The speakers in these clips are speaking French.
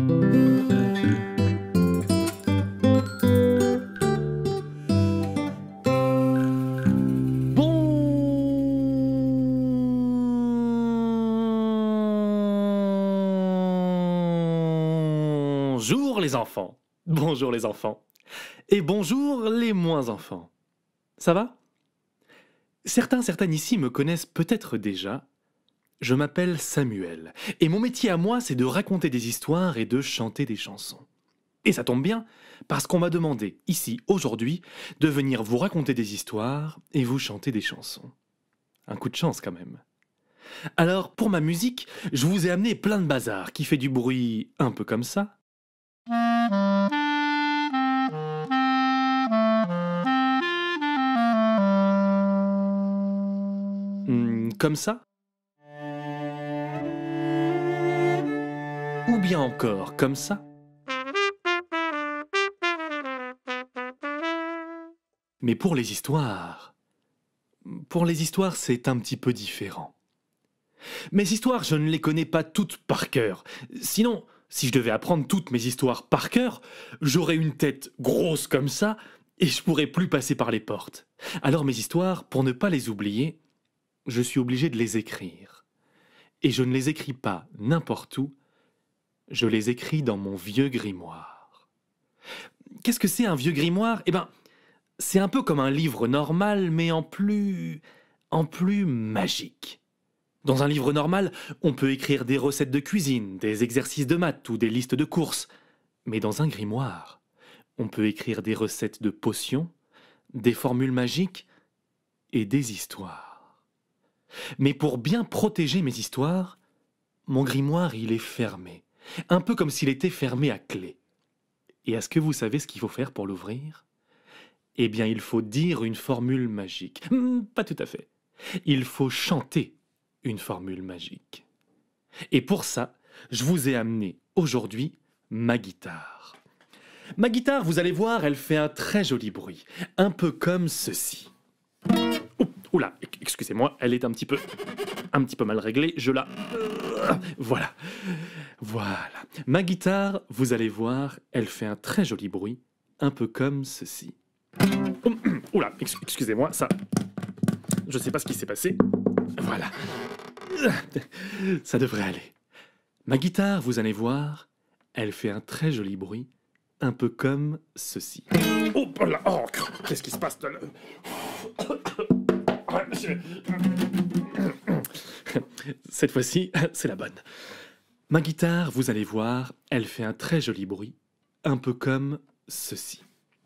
Bonjour les enfants. Bonjour les enfants. Et bonjour les moins enfants. Ça va? Certaines ici me connaissent peut-être déjà. Je m'appelle Samuel, et mon métier à moi, c'est de raconter des histoires et de chanter des chansons. Et ça tombe bien, parce qu'on m'a demandé, ici, aujourd'hui, de venir vous raconter des histoires et vous chanter des chansons. Un coup de chance quand même. Alors, pour ma musique, je vous ai amené plein de bazar qui fait du bruit un peu comme ça. Comme ça. Ou bien encore comme ça. Mais pour les histoires, c'est un petit peu différent. Mes histoires, je ne les connais pas toutes par cœur. Sinon, si je devais apprendre toutes mes histoires par cœur, j'aurais une tête grosse comme ça et je pourrais plus passer par les portes. Alors mes histoires, pour ne pas les oublier, je suis obligé de les écrire. Et je ne les écris pas n'importe où, je les écris dans mon vieux grimoire. Qu'est-ce que c'est un vieux grimoire? Eh ben, c'est un peu comme un livre normal, mais en plus magique. Dans un livre normal, on peut écrire des recettes de cuisine, des exercices de maths ou des listes de courses. Mais dans un grimoire, on peut écrire des recettes de potions, des formules magiques et des histoires. Mais pour bien protéger mes histoires, mon grimoire, il est fermé. Un peu comme s'il était fermé à clé. Et est-ce que vous savez ce qu'il faut faire pour l'ouvrir? Eh bien, il faut dire une formule magique. Pas tout à fait. Il faut chanter une formule magique. Et pour ça, je vous ai amené aujourd'hui ma guitare. Ma guitare, vous allez voir, elle fait un très joli bruit. Un peu comme ceci. Oula, excusez-moi, elle est un petit peu mal réglée. Je la... Voilà. Ma guitare, vous allez voir, elle fait un très joli bruit. Un peu comme ceci. Oula, excusez-moi, ça... Je sais pas ce qui s'est passé. Voilà. Ça devrait aller. Ma guitare, vous allez voir, elle fait un très joli bruit, un peu comme ceci. Oh là, oh, qu'est-ce qui se passe là? Cette fois-ci, c'est la bonne. Ma guitare, vous allez voir, elle fait un très joli bruit, un peu comme ceci.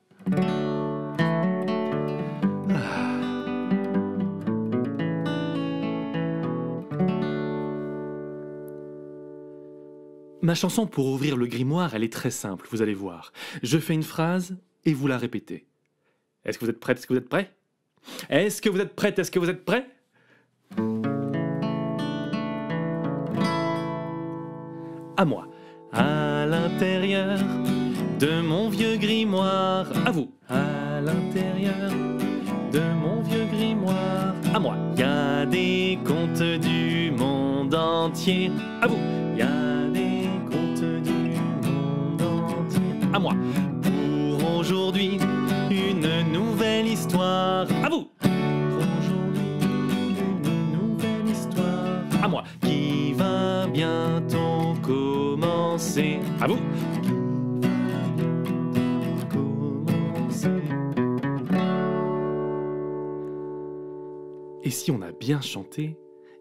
Ma chanson pour ouvrir le grimoire, elle est très simple, vous allez voir. Je fais une phrase et vous la répétez. Est-ce que vous êtes prête? Est-ce que vous êtes prêts? Est-ce que vous êtes prête? Est-ce que vous êtes prêts? À moi. À l'intérieur de mon vieux grimoire. À vous. À l'intérieur de mon vieux grimoire. À moi. Il y a des contes du monde entier. À vous. Il y a des contes du monde entier. À moi. Pour aujourd'hui, une nouvelle histoire. À vous. Pour aujourd'hui, une nouvelle histoire. À moi. Qui va bientôt commencer. À vous. Et si on a bien chanté,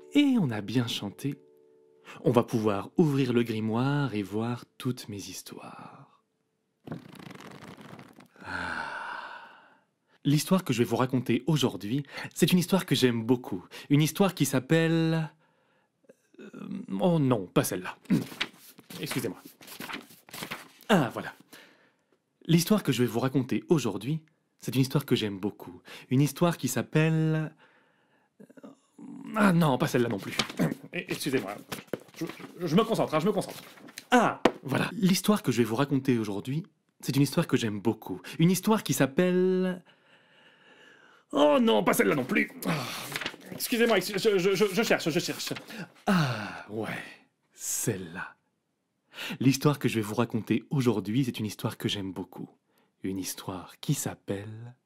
on va pouvoir ouvrir le grimoire et voir toutes mes histoires. L'histoire que je vais vous raconter aujourd'hui, c'est une histoire que j'aime beaucoup. Une histoire qui s'appelle... Oh non, pas celle-là. Excusez-moi. Ah, voilà. L'histoire que je vais vous raconter aujourd'hui, c'est une histoire que j'aime beaucoup. Une histoire qui s'appelle... Ah non, pas celle-là non plus. Excusez-moi. Je me concentre, je me concentre. Ah, voilà. L'histoire que je vais vous raconter aujourd'hui, c'est une histoire que j'aime beaucoup. Une histoire qui s'appelle... Oh non, pas celle-là non plus. Excusez-moi, je cherche. Ah, ouais, celle-là. L'histoire que je vais vous raconter aujourd'hui, c'est une histoire que j'aime beaucoup. Une histoire qui s'appelle